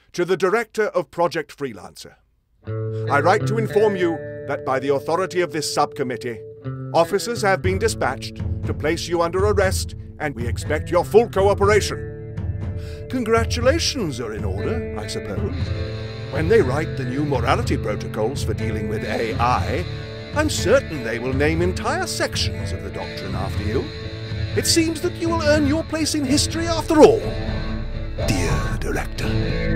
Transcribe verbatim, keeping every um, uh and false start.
To the Director of Project Freelancer. I write to inform you that by the authority of this subcommittee, officers have been dispatched to place you under arrest, and we expect your full cooperation. Congratulations are in order, I suppose. When they write the new morality protocols for dealing with A I, I'm certain they will name entire sections of the doctrine after you. It seems that you will earn your place in history after all, dear Director.